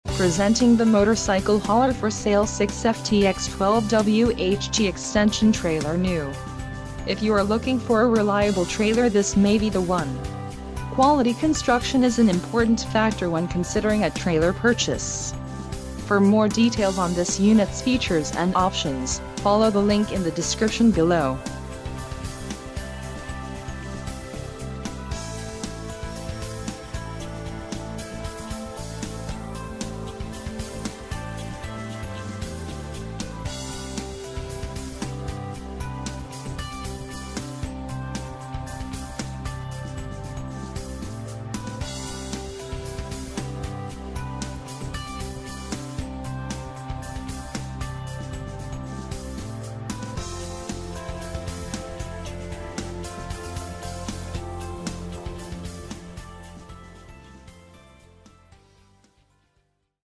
Presenting the motorcycle hauler for sale 6 ft.x 12 Wht extension trailer new. If you are looking for a reliable trailer, this may be the one. Quality construction is an important factor when considering a trailer purchase. For more details on this unit's features and options, follow the link in the description below.